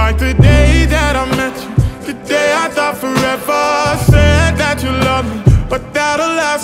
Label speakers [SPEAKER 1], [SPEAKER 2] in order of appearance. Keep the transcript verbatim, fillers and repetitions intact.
[SPEAKER 1] like the day that I met you, the day I thought forever